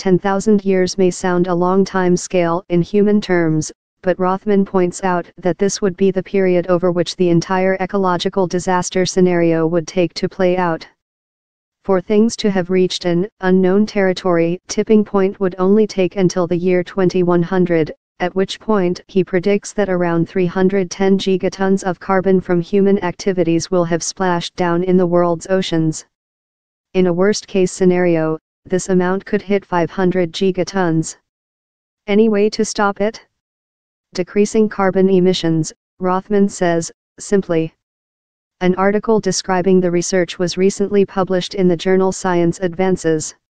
10,000 years may sound a long time scale in human terms, but Rothman points out that this would be the period over which the entire ecological disaster scenario would take to play out. For things to have reached an unknown territory tipping point would only take until the year 2100, at which point he predicts that around 310 gigatons of carbon from human activities will have splashed down in the world's oceans. In a worst-case scenario, this amount could hit 500 gigatons. Any way to stop it? Decreasing carbon emissions, Rothman says, simply. An article describing the research was recently published in the journal Science Advances.